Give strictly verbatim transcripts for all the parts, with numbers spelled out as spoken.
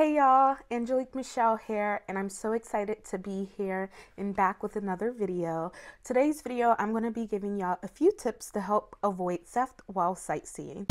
Hey y'all, Angelique Michelle here, and I'm so excited to be here and back with another video. Today's video, I'm going to be giving y'all a few tips to help avoid theft while sightseeing.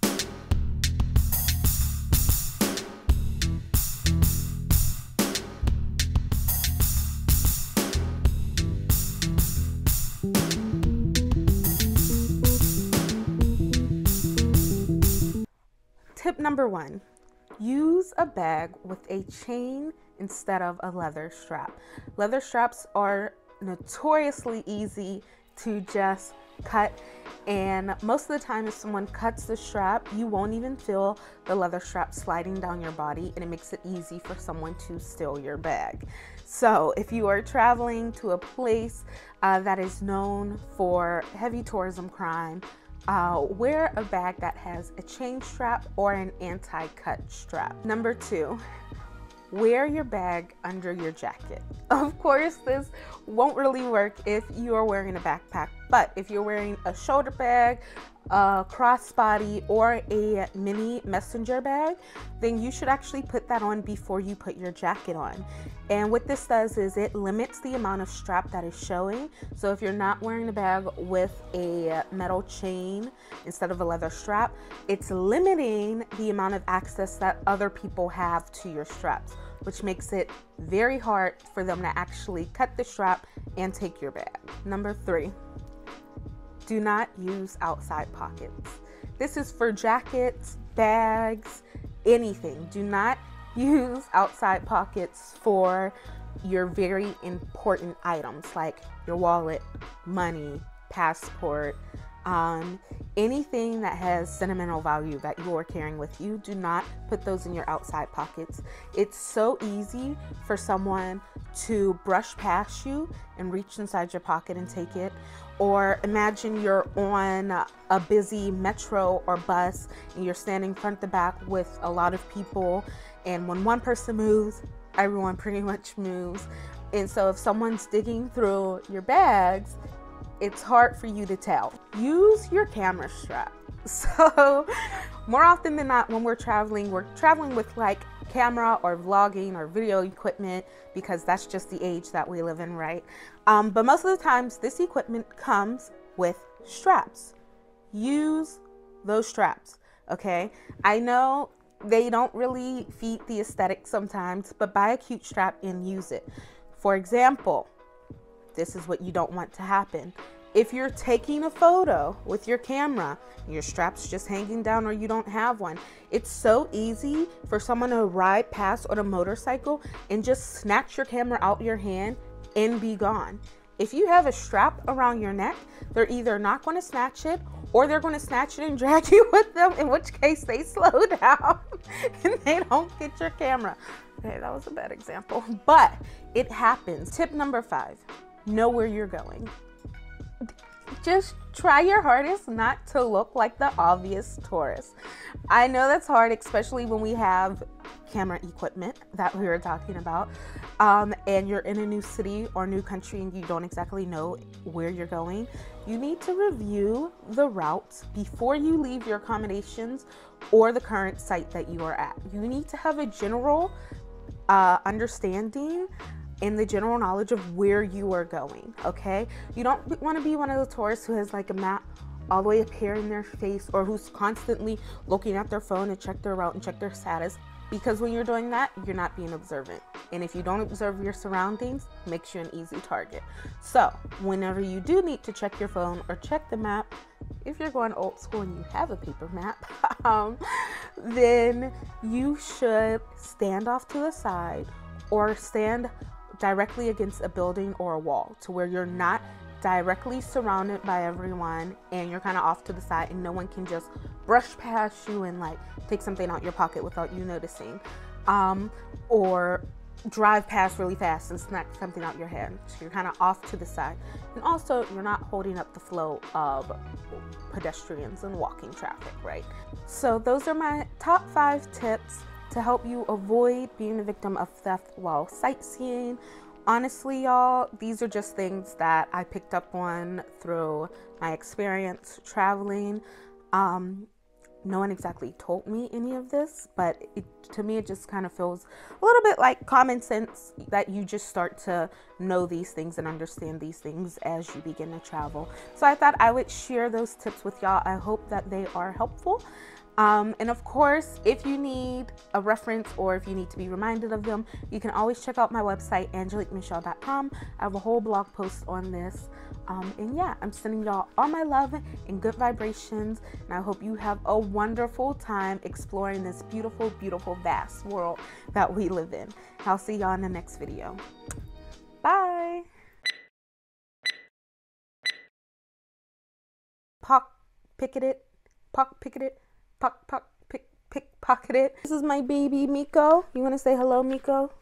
Tip number one. Use a bag with a chain instead of a leather strap. Leather straps are notoriously easy to just cut, and most of the time if someone cuts the strap, you won't even feel the leather strap sliding down your body, and it makes it easy for someone to steal your bag. So if you are traveling to a place uh, that is known for heavy tourism crime, Uh, wear a bag that has a chain strap or an anti-cut strap. Number two, wear your bag under your jacket. Of course, this won't really work if you are wearing a backpack, but if you're wearing a shoulder bag, a crossbody, or a mini messenger bag, then you should actually put that on before you put your jacket on. And what this does is it limits the amount of strap that is showing. So if you're not wearing a bag with a metal chain instead of a leather strap, it's limiting the amount of access that other people have to your straps, which makes it very hard for them to actually cut the strap and take your bag. Number three, do not use outside pockets. This is for jackets, bags, anything. Do not use outside pockets for your very important items like your wallet, money, passport, um, anything that has sentimental value that you are carrying with you. Do not put those in your outside pockets. It's so easy for someone to brush past you and reach inside your pocket and take it. Or imagine you're on a busy metro or bus and you're standing front to back with a lot of people, and when one person moves, everyone pretty much moves. And so if someone's digging through your bags, it's hard for you to tell. Use your camera strap. So more often than not, when we're traveling, we're traveling with like camera or vlogging or video equipment, because that's just the age that we live in, right? Um, but most of the times this equipment comes with straps. Use those straps, okay? I know they don't really feed the aesthetic sometimes, but buy a cute strap and use it. For example, this is what you don't want to happen. If you're taking a photo with your camera, your strap's just hanging down or you don't have one, it's so easy for someone to ride past on a motorcycle and just snatch your camera out your hand and be gone. If you have a strap around your neck, they're either not going to snatch it or they're going to snatch it and drag you with them, in which case they slow down and they don't get your camera. Okay, that was a bad example, but it happens. Tip number five, know where you're going. Just try your hardest not to look like the obvious tourist. I know that's hard, especially when we have camera equipment that we were talking about, um, and you're in a new city or new country and you don't exactly know where you're going. You need to review the routes before you leave your accommodations or the current site that you are at. You need to have a general uh, understanding and the general knowledge of where you are going, okay? You don't want to be one of the tourists who has like a map all the way up here in their face, or who's constantly looking at their phone to check their route and check their status, because when you're doing that, you're not being observant. And if you don't observe your surroundings, it makes you an easy target. So whenever you do need to check your phone or check the map, if you're going old school and you have a paper map, um, then you should stand off to the side or stand directly against a building or a wall, to where you're not directly surrounded by everyone and you're kind of off to the side and no one can just brush past you and like take something out your pocket without you noticing, um, or drive past really fast and snatch something out your hand. So you're kind of off to the side, and also you're not holding up the flow of pedestrians and walking traffic, right? So those are my top five tips to help you avoid being a victim of theft while sightseeing. Honestly, y'all, these are just things that I picked up on through my experience traveling. Um, no one exactly told me any of this, but it, to me, it just kind of feels a little bit like common sense that you just start to know these things and understand these things as you begin to travel. So I thought I would share those tips with y'all. I hope that they are helpful. Um, and of course, if you need a reference or if you need to be reminded of them, you can always check out my website, angelique michelle dot com. I have a whole blog post on this. Um, and yeah, I'm sending y'all all my love and good vibrations. And I hope you have a wonderful time exploring this beautiful, beautiful, vast world that we live in. I'll see y'all in the next video. Bye. Pock picketed, pock picketed, pock pock pick pickpocketed. This is my baby Miko. You want to say hello, Miko?